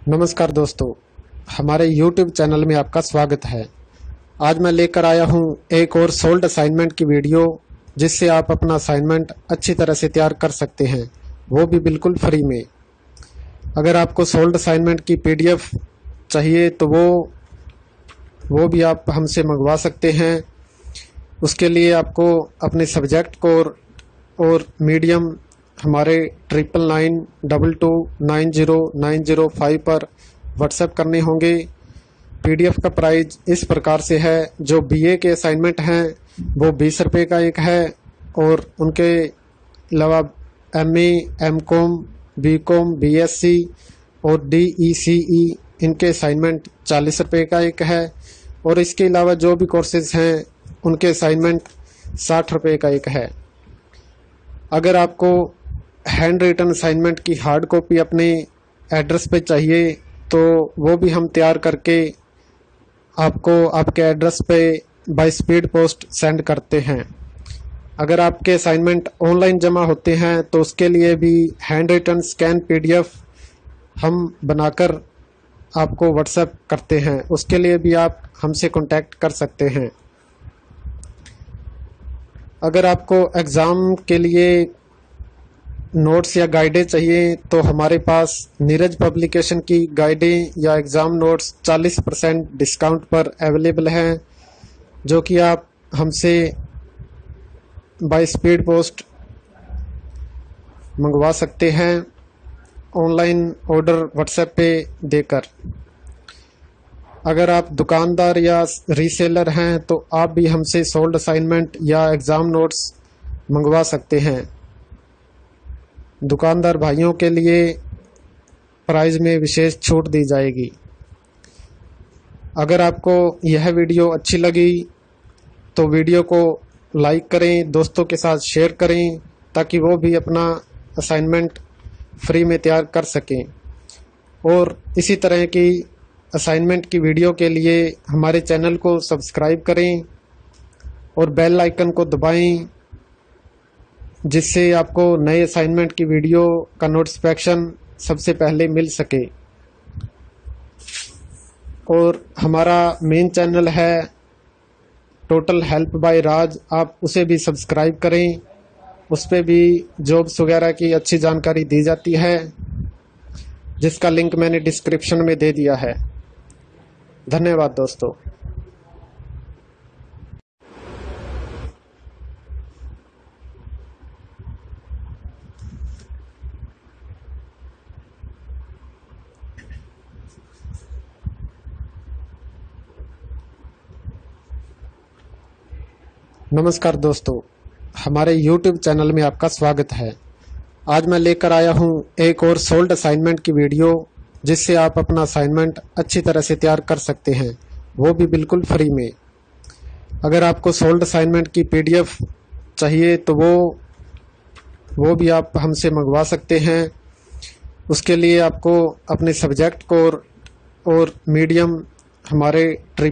नमस्कार दोस्तों, हमारे YouTube चैनल में आपका स्वागत है। आज मैं लेकर आया हूं एक और सोल्ड असाइनमेंट की वीडियो, जिससे आप अपना असाइनमेंट अच्छी तरह से तैयार कर सकते हैं, वो भी बिल्कुल फ्री में। अगर आपको सोल्ड असाइनमेंट की PDF चाहिए तो वो भी आप हमसे मंगवा सकते हैं। उसके लिए आपको अपने सब्जेक्ट को और मीडियम हमारे 9992290905 पर व्हाट्सएप करने होंगे। PDF का प्राइस इस प्रकार से है, जो BA के असाइनमेंट हैं वो 20 रुपये का एक है, और उनके अलावा MA, MCOM, BCOM, BSc और DECE इनके असाइनमेंट 40 रुपये का एक है, और इसके अलावा जो भी कोर्सेज हैं उनके असाइनमेंट 60 रुपये का एक है। अगर आपको हैंड रिटन असाइनमेंट की हार्ड कॉपी अपने एड्रेस पे चाहिए तो वो भी हम तैयार करके आपको आपके एड्रेस पे बाय स्पीड पोस्ट सेंड करते हैं। अगर आपके असाइनमेंट ऑनलाइन जमा होते हैं तो उसके लिए भी हैंड रिटन स्कैन PDF हम बनाकर आपको व्हाट्सएप करते हैं। उसके लिए भी आप हमसे कांटेक्ट कर सकते हैं। अगर आपको एग्ज़ाम के लिए नोट्स या गाइडें चाहिए तो हमारे पास नीरज पब्लिकेशन की गाइडें या एग्ज़ाम नोट्स 40% डिस्काउंट पर अवेलेबल हैं, जो कि आप हमसे बाय स्पीड पोस्ट मंगवा सकते हैं, ऑनलाइन ऑर्डर व्हाट्सएप पे देकर। अगर आप दुकानदार या रीसेलर हैं तो आप भी हमसे सोल्ड असाइनमेंट या एग्ज़ाम नोट्स मंगवा सकते हैं। दुकानदार भाइयों के लिए प्राइस में विशेष छूट दी जाएगी। अगर आपको यह वीडियो अच्छी लगी तो वीडियो को लाइक करें, दोस्तों के साथ शेयर करें, ताकि वो भी अपना असाइनमेंट फ्री में तैयार कर सकें। और इसी तरह की असाइनमेंट की वीडियो के लिए हमारे चैनल को सब्सक्राइब करें और बेल आइकन को दबाएं, जिससे आपको नए असाइनमेंट की वीडियो का नोटिफिकेशन सबसे पहले मिल सके। और हमारा मेन चैनल है टोटल हेल्प बाय राज, आप उसे भी सब्सक्राइब करें। उस पर भी जॉब्स वगैरह की अच्छी जानकारी दी जाती है, जिसका लिंक मैंने डिस्क्रिप्शन में दे दिया है। धन्यवाद दोस्तों। नमस्कार दोस्तों, हमारे YouTube चैनल में आपका स्वागत है। आज मैं लेकर आया हूं एक और सोल्ड असाइनमेंट की वीडियो, जिससे आप अपना असाइनमेंट अच्छी तरह से तैयार कर सकते हैं, वो भी बिल्कुल फ्री में। अगर आपको सोल्ड असाइनमेंट की PDF चाहिए तो वो भी आप हमसे मंगवा सकते हैं। उसके लिए आपको अपने सब्जेक्ट को और मीडियम हमारे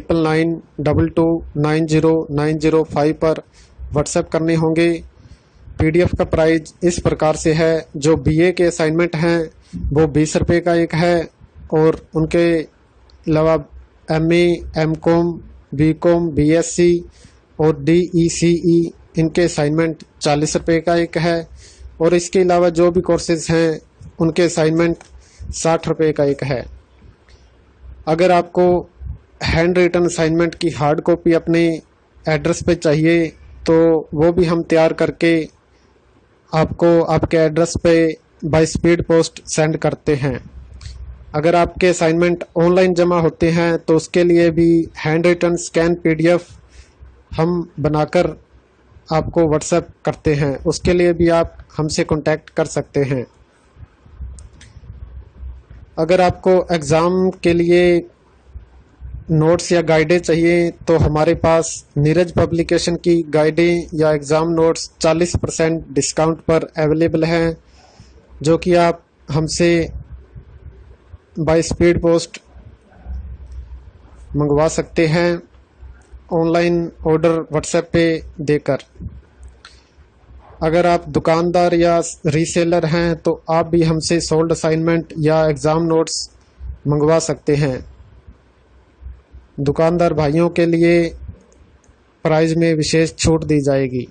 9992290905 पर व्हाट्सएप करने होंगे। PDF का प्राइस इस प्रकार से है, जो BA के असाइनमेंट हैं वो 20 रुपये का एक है, और उनके अलावा MA, MCOM, BCOM, BSc और DECE इनके असाइनमेंट 40 रुपये का एक है, और इसके अलावा जो भी कोर्सेज हैं उनके असाइनमेंट 60 रुपये का एक है। अगर आपको हैंड रिटन असाइनमेंट की हार्ड कॉपी अपने एड्रेस पे चाहिए तो वो भी हम तैयार करके आपको आपके एड्रेस पे बाय स्पीड पोस्ट सेंड करते हैं। अगर आपके असाइनमेंट ऑनलाइन जमा होते हैं तो उसके लिए भी हैंड रिटन स्कैन PDF हम बनाकर आपको व्हाट्सएप करते हैं। उसके लिए भी आप हमसे कांटेक्ट कर सकते हैं। अगर आपको एग्ज़ाम के लिए नोट्स या गाइडें चाहिए तो हमारे पास नीरज पब्लिकेशन की गाइडें या एग्ज़ाम नोट्स 40% डिस्काउंट पर अवेलेबल हैं, जो कि आप हमसे बाय स्पीड पोस्ट मंगवा सकते हैं, ऑनलाइन ऑर्डर व्हाट्सएप पे देकर। अगर आप दुकानदार या रीसेलर हैं तो आप भी हमसे सोल्ड असाइनमेंट या एग्ज़ाम नोट्स मंगवा सकते हैं। दुकानदार भाइयों के लिए प्राइस में विशेष छूट दी जाएगी।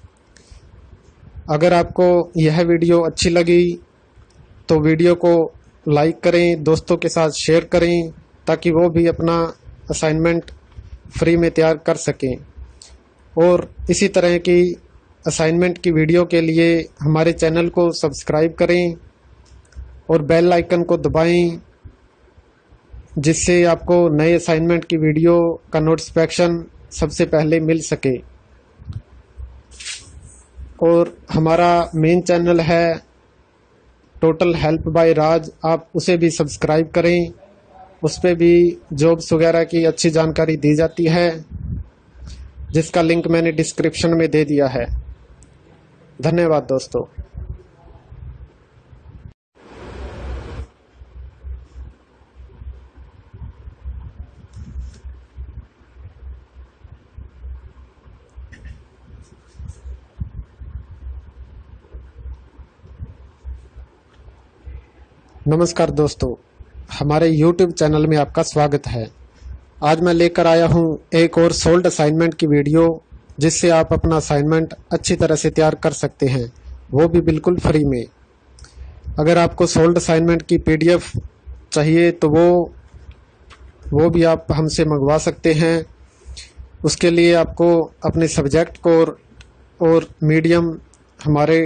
अगर आपको यह वीडियो अच्छी लगी तो वीडियो को लाइक करें, दोस्तों के साथ शेयर करें ताकि वो भी अपना असाइनमेंट फ्री में तैयार कर सकें। और इसी तरह की असाइनमेंट की वीडियो के लिए हमारे चैनल को सब्सक्राइब करें और बेल आइकन को दबाएं, जिससे आपको नए असाइनमेंट की वीडियो का नोटिफिकेशन सबसे पहले मिल सके। और हमारा मेन चैनल है टोटल हेल्प बाय राज, आप उसे भी सब्सक्राइब करें। उस पर भी जॉब्स वगैरह की अच्छी जानकारी दी जाती है, जिसका लिंक मैंने डिस्क्रिप्शन में दे दिया है। धन्यवाद दोस्तों। नमस्कार दोस्तों, हमारे YouTube चैनल में आपका स्वागत है। आज मैं लेकर आया हूं एक और सोल्ड असाइनमेंट की वीडियो, जिससे आप अपना असाइनमेंट अच्छी तरह से तैयार कर सकते हैं, वो भी बिल्कुल फ्री में। अगर आपको सोल्ड असाइनमेंट की PDF चाहिए तो वो भी आप हमसे मंगवा सकते हैं। उसके लिए आपको अपने सब्जेक्ट कोड और मीडियम हमारे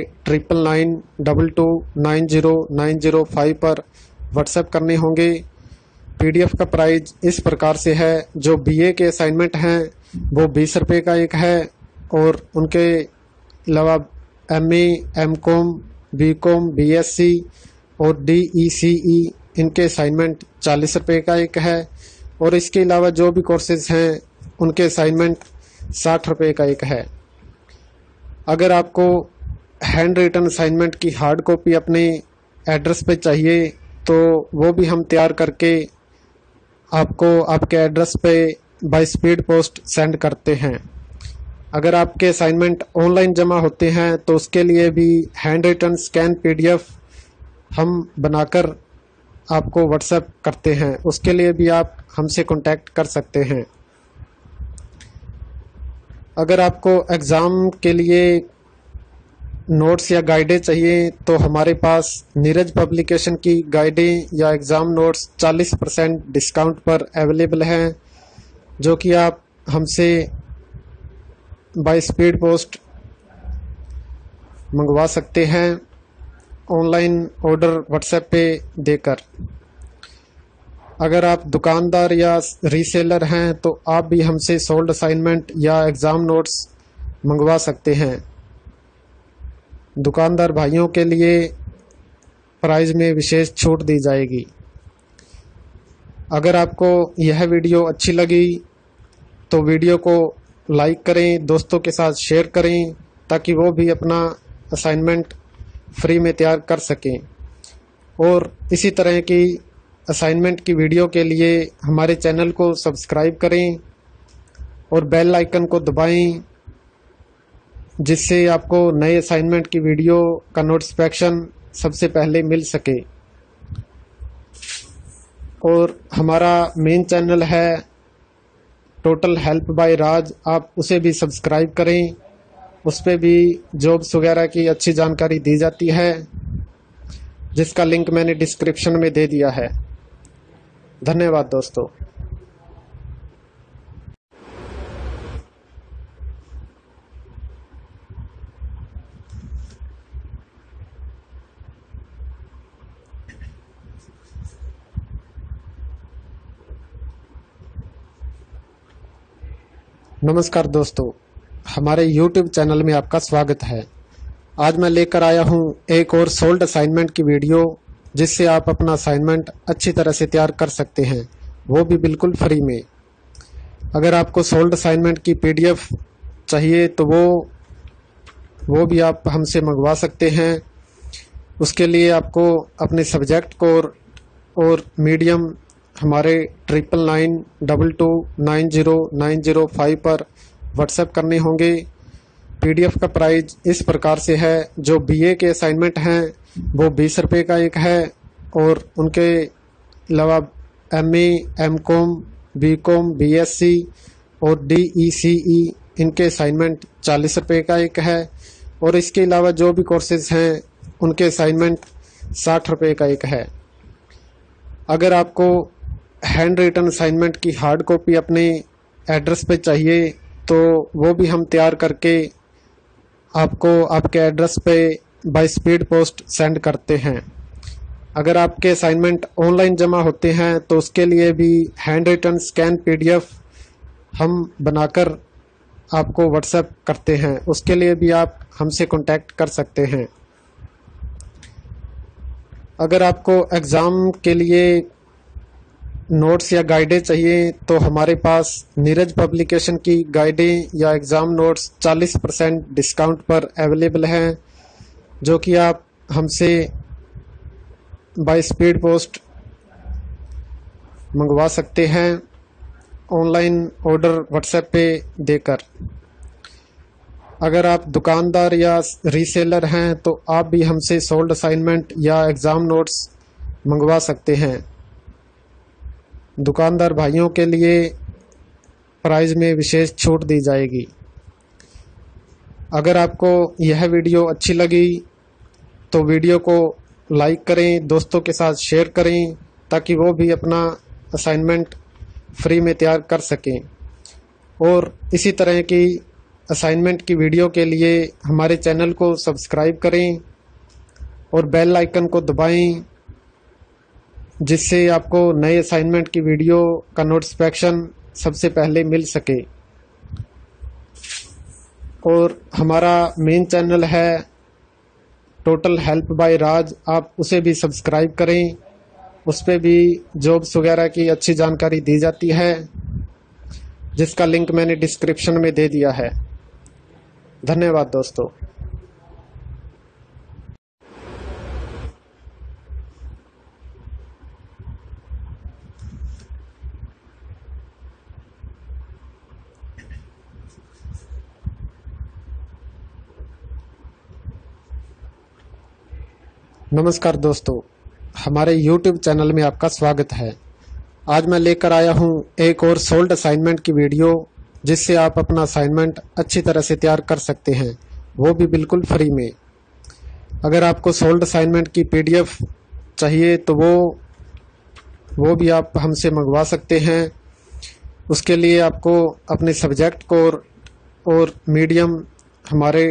9992290905 पर व्हाट्सएप करने होंगे। PDF का प्राइस इस प्रकार से है, जो BA के असाइनमेंट हैं वो 20 रुपये का एक है, और उनके अलावा MA, MCOM, BCOM, BSc और DECE इनके असाइनमेंट 40 रुपये का एक है, और इसके अलावा जो भी कोर्सेज हैं उनके असाइनमेंट 60 रुपये का एक है। अगर आपको हैंड रिटन असाइनमेंट की हार्ड कॉपी अपने एड्रेस पे चाहिए तो वो भी हम तैयार करके आपको आपके एड्रेस पे बाय स्पीड पोस्ट सेंड करते हैं। अगर आपके असाइनमेंट ऑनलाइन जमा होते हैं तो उसके लिए भी हैंड रिटन स्कैन PDF हम बनाकर आपको व्हाट्सएप करते हैं। उसके लिए भी आप हमसे कांटेक्ट कर सकते हैं। अगर आपको एग्ज़ाम के लिए नोट्स या गाइडें चाहिए तो हमारे पास नीरज पब्लिकेशन की गाइडें या एग्ज़ाम नोट्स 40% डिस्काउंट पर अवेलेबल हैं, जो कि आप हमसे बाय स्पीड पोस्ट मंगवा सकते हैं, ऑनलाइन ऑर्डर व्हाट्सएप पे देकर। अगर आप दुकानदार या रीसेलर हैं तो आप भी हमसे सोल्ड असाइनमेंट या एग्ज़ाम नोट्स मंगवा सकते हैं। दुकानदार भाइयों के लिए प्राइस में विशेष छूट दी जाएगी। अगर आपको यह वीडियो अच्छी लगी तो वीडियो को लाइक करें, दोस्तों के साथ शेयर करें ताकि वो भी अपना असाइनमेंट फ्री में तैयार कर सकें। और इसी तरह की असाइनमेंट की वीडियो के लिए हमारे चैनल को सब्सक्राइब करें और बेल आइकन को दबाएं, जिससे आपको नए असाइनमेंट की वीडियो का नोटिफिकेशन सबसे पहले मिल सके। और हमारा मेन चैनल है टोटल हेल्प बाय राज, आप उसे भी सब्सक्राइब करें। उस पर भी जॉब्स वगैरह की अच्छी जानकारी दी जाती है, जिसका लिंक मैंने डिस्क्रिप्शन में दे दिया है। धन्यवाद दोस्तों। नमस्कार दोस्तों, हमारे YouTube चैनल में आपका स्वागत है। आज मैं लेकर आया हूं एक और सोल्ड असाइनमेंट की वीडियो, जिससे आप अपना असाइनमेंट अच्छी तरह से तैयार कर सकते हैं, वो भी बिल्कुल फ्री में। अगर आपको सोल्ड असाइनमेंट की PDF चाहिए तो वो भी आप हमसे मंगवा सकते हैं। उसके लिए आपको अपने सब्जेक्ट कोड और मीडियम हमारे 9992290905 पर व्हाट्सएप करने होंगे। PDF का प्राइस इस प्रकार से है, जो BA के असाइनमेंट हैं वो 20 रुपये का एक है, और उनके अलावा MA, MCOM, BCOM, BSc और DECE इनके असाइनमेंट 40 रुपये का एक है, और इसके अलावा जो भी कोर्सेज हैं उनके असाइनमेंट 60 रुपये का एक है। अगर आपको हैंड रिटन असाइनमेंट की हार्ड कॉपी अपने एड्रेस पे चाहिए तो वो भी हम तैयार करके आपको आपके एड्रेस पे बाय स्पीड पोस्ट सेंड करते हैं। अगर आपके असाइनमेंट ऑनलाइन जमा होते हैं तो उसके लिए भी हैंड रिटन स्कैन PDF हम बनाकर आपको व्हाट्सएप करते हैं, उसके लिए भी आप हमसे कांटेक्ट कर सकते हैं। अगर आपको एग्ज़ाम के लिए नोट्स या गाइडें चाहिए तो हमारे पास नीरज पब्लिकेशन की गाइडें या एग्ज़ाम नोट्स 40% डिस्काउंट पर अवेलेबल हैं, जो कि आप हमसे बाय स्पीड पोस्ट मंगवा सकते हैं ऑनलाइन ऑर्डर व्हाट्सएप पे देकर। अगर आप दुकानदार या रीसेलर हैं तो आप भी हमसे सोल्ड असाइनमेंट या एग्ज़ाम नोट्स मंगवा सकते हैं। दुकानदार भाइयों के लिए प्राइस में विशेष छूट दी जाएगी। अगर आपको यह वीडियो अच्छी लगी तो वीडियो को लाइक करें, दोस्तों के साथ शेयर करें, ताकि वो भी अपना असाइनमेंट फ्री में तैयार कर सकें। और इसी तरह की असाइनमेंट की वीडियो के लिए हमारे चैनल को सब्सक्राइब करें और बेल आइकन को दबाएं, जिससे आपको नए असाइनमेंट की वीडियो का नोटिफिकेशन सबसे पहले मिल सके। और हमारा मेन चैनल है टोटल हेल्प बाय राज, आप उसे भी सब्सक्राइब करें। उस पर भी जॉब्स वगैरह की अच्छी जानकारी दी जाती है, जिसका लिंक मैंने डिस्क्रिप्शन में दे दिया है। धन्यवाद दोस्तों। नमस्कार दोस्तों, हमारे YouTube चैनल में आपका स्वागत है। आज मैं लेकर आया हूं एक और सोल्ड असाइनमेंट की वीडियो, जिससे आप अपना असाइनमेंट अच्छी तरह से तैयार कर सकते हैं, वो भी बिल्कुल फ्री में। अगर आपको सोल्ड असाइनमेंट की PDF चाहिए तो वो भी आप हमसे मंगवा सकते हैं। उसके लिए आपको अपने सब्जेक्ट कोड और मीडियम हमारे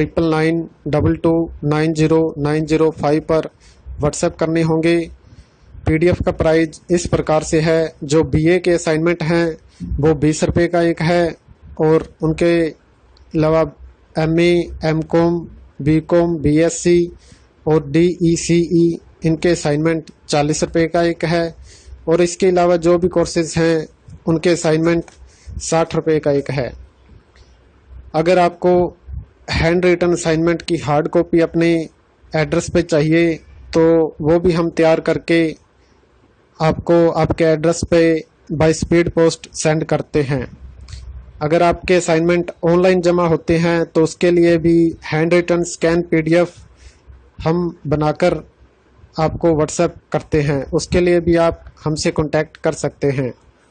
9992290905 पर व्हाट्सएप करने होंगे। PDF का प्राइस इस प्रकार से है, जो BA के असाइनमेंट हैं वो 20 रुपये का एक है, और उनके अलावा MA, MCOM, BCOM, BSc और DECE इनके असाइनमेंट 40 रुपये का एक है, और इसके अलावा जो भी कोर्सेज हैं उनके असाइनमेंट 60 रुपये का एक है। अगर आपको हैंड रिटन असाइनमेंट की हार्ड कॉपी अपने एड्रेस पे चाहिए तो वो भी हम तैयार करके आपको आपके एड्रेस पे बाय स्पीड पोस्ट सेंड करते हैं। अगर आपके असाइनमेंट ऑनलाइन जमा होते हैं तो उसके लिए भी हैंड रिटन स्कैन PDF हम बनाकर आपको व्हाट्सएप करते हैं, उसके लिए भी आप हमसे कांटेक्ट कर सकते हैं।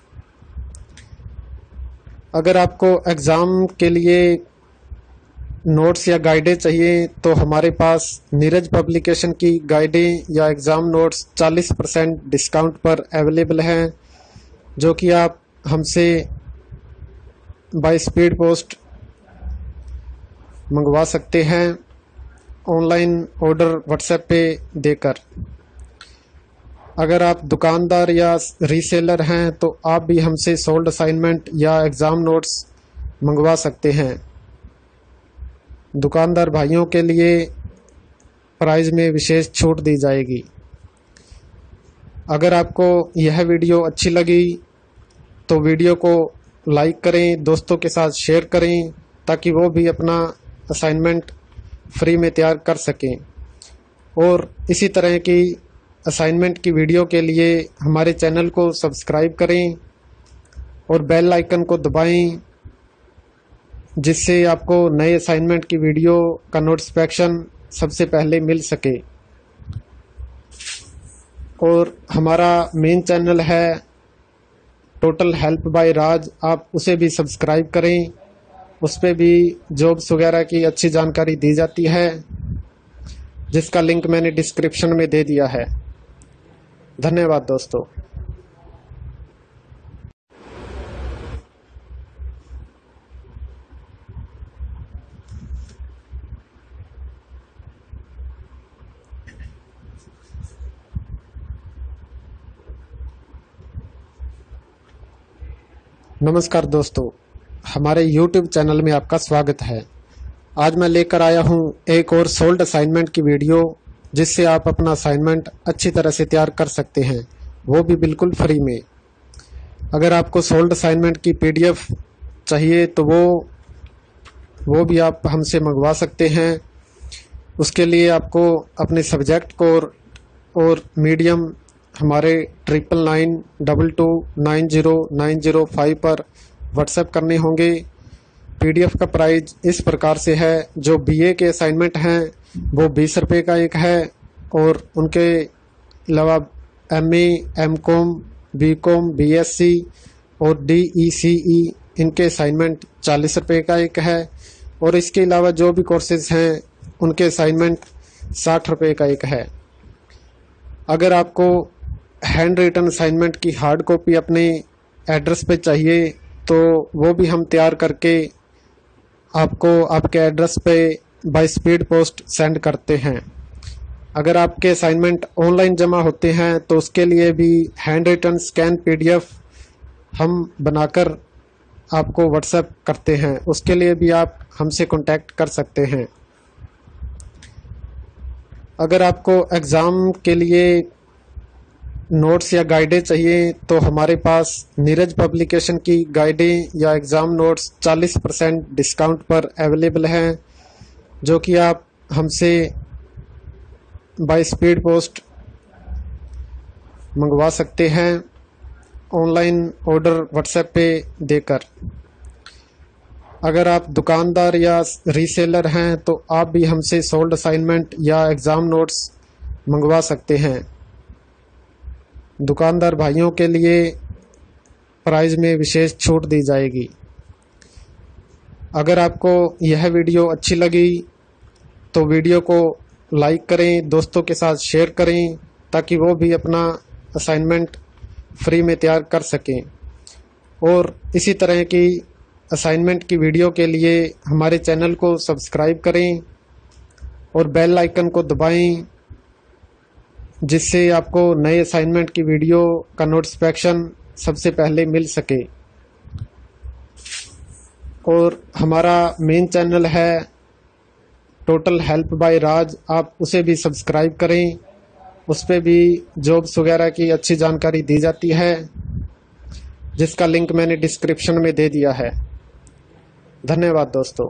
अगर आपको एग्ज़ाम के लिए नोट्स या गाइडें चाहिए तो हमारे पास नीरज पब्लिकेशन की गाइडें या एग्ज़ाम नोट्स 40% डिस्काउंट पर अवेलेबल हैं, जो कि आप हमसे बाय स्पीड पोस्ट मंगवा सकते हैं ऑनलाइन ऑर्डर व्हाट्सएप पे देकर। अगर आप दुकानदार या रीसेलर हैं तो आप भी हमसे सोल्ड असाइनमेंट या एग्ज़ाम नोट्स मंगवा सकते हैं। दुकानदार भाइयों के लिए प्राइस में विशेष छूट दी जाएगी। अगर आपको यह वीडियो अच्छी लगी तो वीडियो को लाइक करें, दोस्तों के साथ शेयर करें, ताकि वो भी अपना असाइनमेंट फ्री में तैयार कर सकें। और इसी तरह की असाइनमेंट की वीडियो के लिए हमारे चैनल को सब्सक्राइब करें और बेल आइकन को दबाएं, जिससे आपको नए असाइनमेंट की वीडियो का नोटिफिकेशन सबसे पहले मिल सके। और हमारा मेन चैनल है टोटल हेल्प बाय राज, आप उसे भी सब्सक्राइब करें। उस पर भी जॉब्स वगैरह की अच्छी जानकारी दी जाती है, जिसका लिंक मैंने डिस्क्रिप्शन में दे दिया है। धन्यवाद दोस्तों। नमस्कार दोस्तों, हमारे YouTube चैनल में आपका स्वागत है। आज मैं लेकर आया हूं एक और सोल्ड असाइनमेंट की वीडियो, जिससे आप अपना असाइनमेंट अच्छी तरह से तैयार कर सकते हैं, वो भी बिल्कुल फ्री में। अगर आपको सोल्ड असाइनमेंट की PDF चाहिए तो वो भी आप हमसे मंगवा सकते हैं। उसके लिए आपको अपने सब्जेक्ट को और मीडियम हमारे 9992290905 पर व्हाट्सएप करने होंगे। PDF का प्राइस इस प्रकार से है, जो BA के असाइनमेंट हैं वो 20 रुपये का एक है, और उनके अलावा MA, MCOM, BCOM, BSc और DECE इनके असाइनमेंट 40 रुपये का एक है, और इसके अलावा जो भी कोर्सेज हैं उनके असाइनमेंट 60 रुपये का एक है। अगर आपको हैंड रिटन असाइनमेंट की हार्ड कॉपी अपने एड्रेस पे चाहिए तो वो भी हम तैयार करके आपको आपके एड्रेस पे बाय स्पीड पोस्ट सेंड करते हैं। अगर आपके असाइनमेंट ऑनलाइन जमा होते हैं तो उसके लिए भी हैंड रिटन स्कैन PDF हम बनाकर आपको व्हाट्सएप करते हैं। उसके लिए भी आप हमसे कांटेक्ट कर सकते हैं। अगर आपको एग्ज़ाम के लिए नोट्स या गाइडें चाहिए तो हमारे पास नीरज पब्लिकेशन की गाइडें या एग्ज़ाम नोट्स 40% डिस्काउंट पर अवेलेबल हैं, जो कि आप हमसे बाय स्पीड पोस्ट मंगवा सकते हैं, ऑनलाइन ऑर्डर व्हाट्सएप पे देकर। अगर आप दुकानदार या रीसेलर हैं तो आप भी हमसे सोल्ड असाइनमेंट या एग्ज़ाम नोट्स मंगवा सकते हैं। दुकानदार भाइयों के लिए प्राइस में विशेष छूट दी जाएगी। अगर आपको यह वीडियो अच्छी लगी तो वीडियो को लाइक करें, दोस्तों के साथ शेयर करें, ताकि वो भी अपना असाइनमेंट फ्री में तैयार कर सकें। और इसी तरह की असाइनमेंट की वीडियो के लिए हमारे चैनल को सब्सक्राइब करें और बेल आइकन को दबाएं, जिससे आपको नए असाइनमेंट की वीडियो का नोटिफिकेशन सबसे पहले मिल सके। और हमारा मेन चैनल है टोटल हेल्प बाय राज, आप उसे भी सब्सक्राइब करें। उस पर भी जॉब्स वगैरह की अच्छी जानकारी दी जाती है, जिसका लिंक मैंने डिस्क्रिप्शन में दे दिया है। धन्यवाद दोस्तों।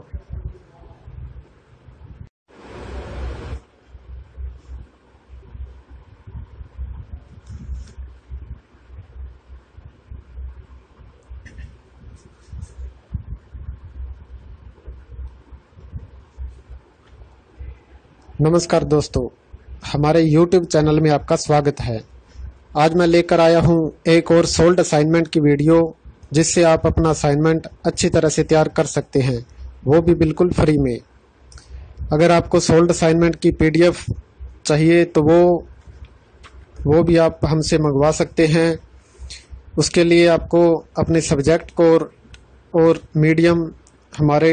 नमस्कार दोस्तों, हमारे YouTube चैनल में आपका स्वागत है। आज मैं लेकर आया हूं एक और सोल्ड असाइनमेंट की वीडियो, जिससे आप अपना असाइनमेंट अच्छी तरह से तैयार कर सकते हैं, वो भी बिल्कुल फ्री में। अगर आपको सोल्ड असाइनमेंट की PDF चाहिए तो वो भी आप हमसे मंगवा सकते हैं। उसके लिए आपको अपने सब्जेक्ट को और मीडियम हमारे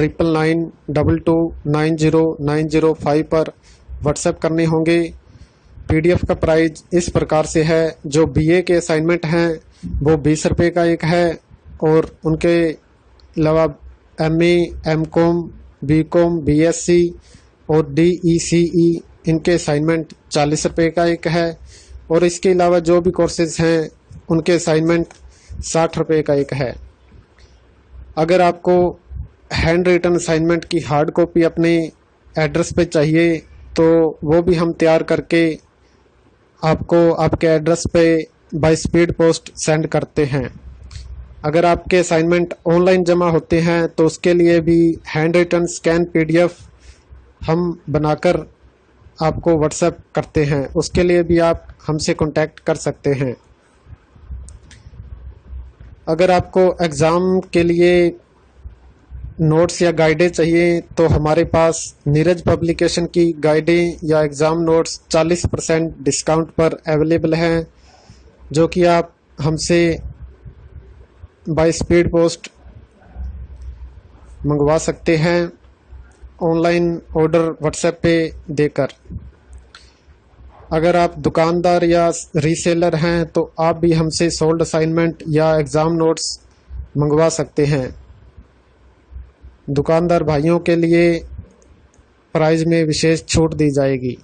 9992290905 पर व्हाट्सएप करने होंगे। PDF का प्राइस इस प्रकार से है, जो BA के असाइनमेंट हैं वो 20 रुपये का एक है, और उनके अलावा MA, MCOM, BCOM, BSc और DECE इनके असाइनमेंट 40 रुपये का एक है, और इसके अलावा जो भी कोर्सेज हैं उनके असाइनमेंट 60 रुपये का एक है। अगर आपको हैंड रिटन असाइनमेंट की हार्ड कॉपी अपने एड्रेस पे चाहिए तो वो भी हम तैयार करके आपको आपके एड्रेस पे बाय स्पीड पोस्ट सेंड करते हैं। अगर आपके असाइनमेंट ऑनलाइन जमा होते हैं तो उसके लिए भी हैंड रिटन स्कैन PDF हम बनाकर आपको व्हाट्सएप करते हैं, उसके लिए भी आप हमसे कांटेक्ट कर सकते हैं। अगर आपको एग्ज़ाम के लिए नोट्स या गाइडें चाहिए तो हमारे पास नीरज पब्लिकेशन की गाइडें या एग्ज़ाम नोट्स 40% डिस्काउंट पर अवेलेबल हैं, जो कि आप हमसे बाय स्पीड पोस्ट मंगवा सकते हैं, ऑनलाइन ऑर्डर व्हाट्सएप पे देकर। अगर आप दुकानदार या रीसेलर हैं तो आप भी हमसे सोल्ड असाइनमेंट या एग्ज़ाम नोट्स मंगवा सकते हैं। दुकानदार भाइयों के लिए प्राइस में विशेष छूट दी जाएगी।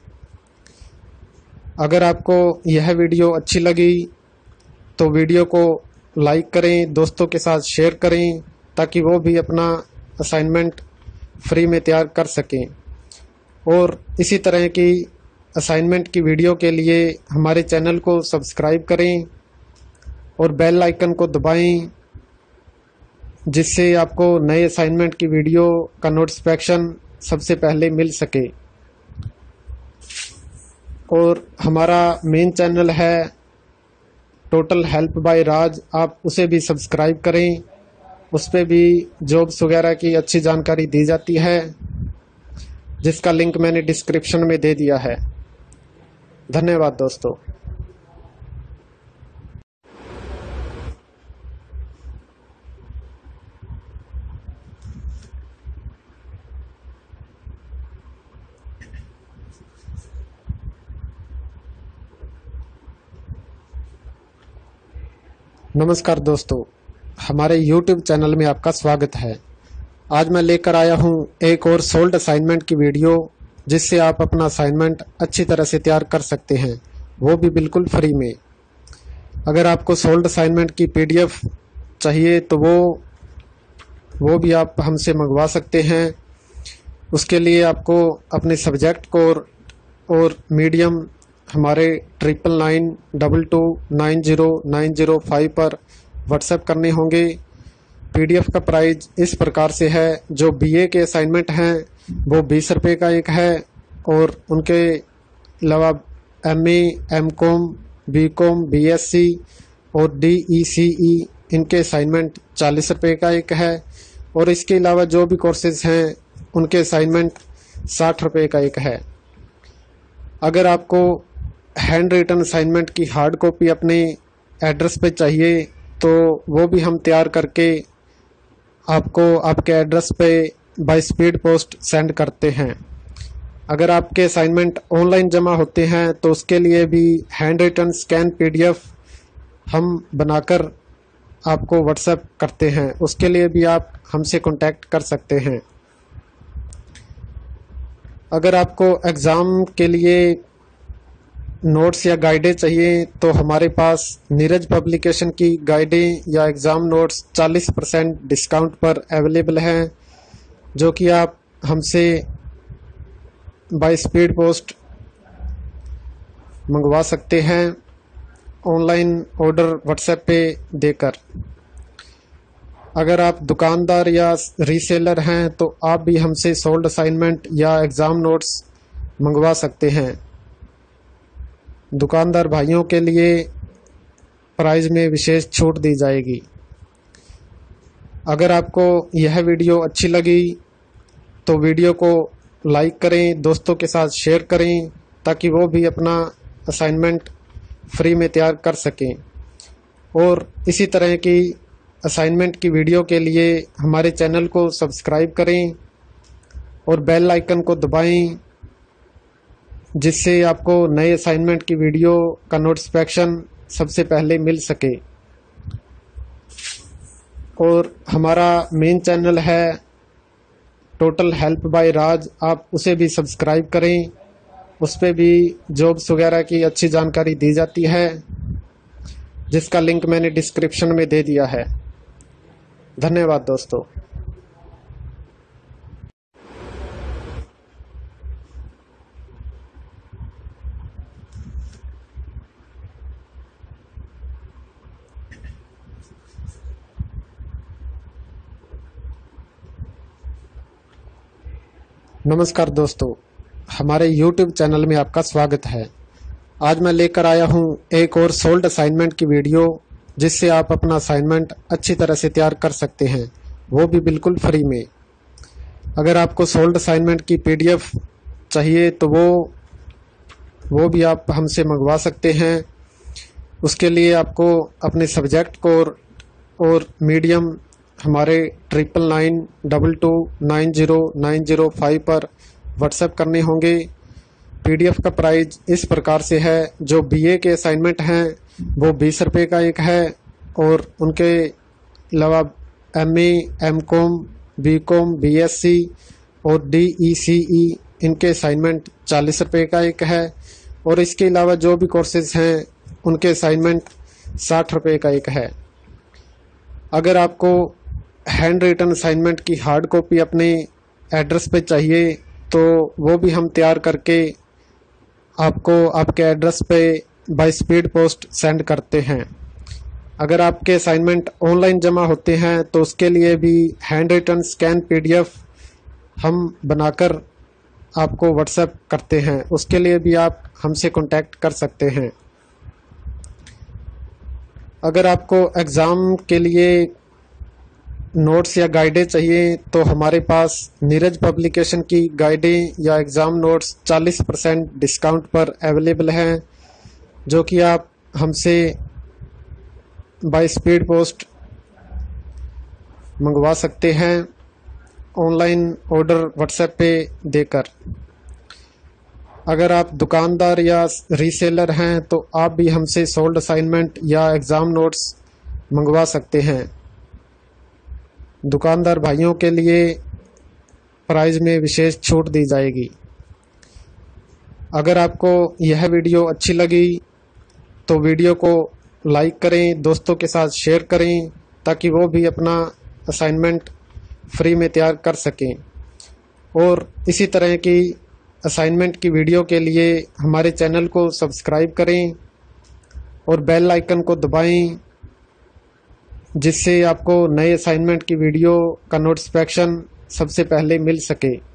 अगर आपको यह वीडियो अच्छी लगी तो वीडियो को लाइक करें, दोस्तों के साथ शेयर करें, ताकि वो भी अपना असाइनमेंट फ्री में तैयार कर सकें। और इसी तरह की असाइनमेंट की वीडियो के लिए हमारे चैनल को सब्सक्राइब करें और बेल आइकन को दबाएं, जिससे आपको नए असाइनमेंट की वीडियो का नोटिफिकेशन सबसे पहले मिल सके। और हमारा मेन चैनल है टोटल हेल्प बाय राज, आप उसे भी सब्सक्राइब करें। उस पर भी जॉब्स वगैरह की अच्छी जानकारी दी जाती है, जिसका लिंक मैंने डिस्क्रिप्शन में दे दिया है। धन्यवाद दोस्तों। नमस्कार दोस्तों, हमारे YouTube चैनल में आपका स्वागत है। आज मैं लेकर आया हूं एक और सोल्ड असाइनमेंट की वीडियो, जिससे आप अपना असाइनमेंट अच्छी तरह से तैयार कर सकते हैं, वो भी बिल्कुल फ्री में। अगर आपको सोल्ड असाइनमेंट की PDF चाहिए तो वो भी आप हमसे मंगवा सकते हैं। उसके लिए आपको अपने सब्जेक्ट कोड और मीडियम हमारे 9992290905 पर व्हाट्सएप करने होंगे। PDF का प्राइस इस प्रकार से है, जो BA के असाइनमेंट हैं वो 20 रुपये का एक है, और उनके अलावा MA, MCOM, BCOM, BSc और DECE इनके असाइनमेंट 40 रुपये का एक है, और इसके अलावा जो भी कोर्सेज हैं उनके असाइनमेंट 60 रुपये का एक है। अगर आपको हैंड रिटन असाइनमेंट की हार्ड कॉपी अपने एड्रेस पे चाहिए तो वो भी हम तैयार करके आपको आपके एड्रेस पे बाय स्पीड पोस्ट सेंड करते हैं। अगर आपके असाइनमेंट ऑनलाइन जमा होते हैं तो उसके लिए भी हैंड रिटन स्कैन PDF हम बनाकर आपको व्हाट्सएप करते हैं, उसके लिए भी आप हमसे कांटेक्ट कर सकते हैं। अगर आपको एग्ज़ाम के लिए नोट्स या गाइडें चाहिए तो हमारे पास नीरज पब्लिकेशन की गाइडें या एग्ज़ाम नोट्स 40% डिस्काउंट पर अवेलेबल हैं, जो कि आप हमसे बाय स्पीड पोस्ट मंगवा सकते हैं, ऑनलाइन ऑर्डर व्हाट्सएप पे देकर। अगर आप दुकानदार या रीसेलर हैं तो आप भी हमसे सोल्ड असाइनमेंट या एग्ज़ाम नोट्स मंगवा सकते हैं। दुकानदार भाइयों के लिए प्राइस में विशेष छूट दी जाएगी। अगर आपको यह वीडियो अच्छी लगी तो वीडियो को लाइक करें, दोस्तों के साथ शेयर करें, ताकि वो भी अपना असाइनमेंट फ्री में तैयार कर सकें। और इसी तरह की असाइनमेंट की वीडियो के लिए हमारे चैनल को सब्सक्राइब करें और बेल आइकन को दबाएं, जिससे आपको नए असाइनमेंट की वीडियो का नोटिफिकेशन सबसे पहले मिल सके। और हमारा मेन चैनल है टोटल हेल्प बाय राज, आप उसे भी सब्सक्राइब करें। उस पर भी जॉब्स वगैरह की अच्छी जानकारी दी जाती है, जिसका लिंक मैंने डिस्क्रिप्शन में दे दिया है। धन्यवाद दोस्तों। नमस्कार दोस्तों, हमारे YouTube चैनल में आपका स्वागत है। आज मैं लेकर आया हूं एक और सोल्ड असाइनमेंट की वीडियो, जिससे आप अपना असाइनमेंट अच्छी तरह से तैयार कर सकते हैं, वो भी बिल्कुल फ्री में। अगर आपको सोल्ड असाइनमेंट की PDF चाहिए तो वो भी आप हमसे मंगवा सकते हैं। उसके लिए आपको अपने सब्जेक्ट कोड और मीडियम हमारे 9992290905 पर व्हाट्सएप करने होंगे। PDF का प्राइस इस प्रकार से है, जो BA के असाइनमेंट हैं वो 20 रुपये का एक है, और उनके अलावा MA, MCOM, BCOM, BSc और DECE इनके असाइनमेंट 40 रुपये का एक है, और इसके अलावा जो भी कोर्सेज हैं उनके असाइनमेंट 60 रुपये का एक है। अगर आपको हैंड रिटन असाइनमेंट की हार्ड कॉपी अपने एड्रेस पे चाहिए तो वो भी हम तैयार करके आपको आपके एड्रेस पे बाय स्पीड पोस्ट सेंड करते हैं। अगर आपके असाइनमेंट ऑनलाइन जमा होते हैं तो उसके लिए भी हैंड रिटन स्कैन PDF हम बनाकर आपको व्हाट्सएप करते हैं। उसके लिए भी आप हमसे कांटेक्ट कर सकते हैं। अगर आपको एग्ज़ाम के लिए नोट्स या गाइडें चाहिए तो हमारे पास नीरज पब्लिकेशन की गाइडें या एग्ज़ाम नोट्स 40% डिस्काउंट पर अवेलेबल हैं, जो कि आप हमसे बाय स्पीड पोस्ट मंगवा सकते हैं, ऑनलाइन ऑर्डर व्हाट्सएप पे देकर। अगर आप दुकानदार या रीसेलर हैं तो आप भी हमसे सोल्ड असाइनमेंट या एग्ज़ाम नोट्स मंगवा सकते हैं। दुकानदार भाइयों के लिए प्राइस में विशेष छूट दी जाएगी। अगर आपको यह वीडियो अच्छी लगी तो वीडियो को लाइक करें, दोस्तों के साथ शेयर करें, ताकि वो भी अपना असाइनमेंट फ्री में तैयार कर सकें। और इसी तरह की असाइनमेंट की वीडियो के लिए हमारे चैनल को सब्सक्राइब करें और बेल आइकन को दबाएं, जिससे आपको नए असाइनमेंट की वीडियो का नोटिफिकेशन सबसे पहले मिल सके।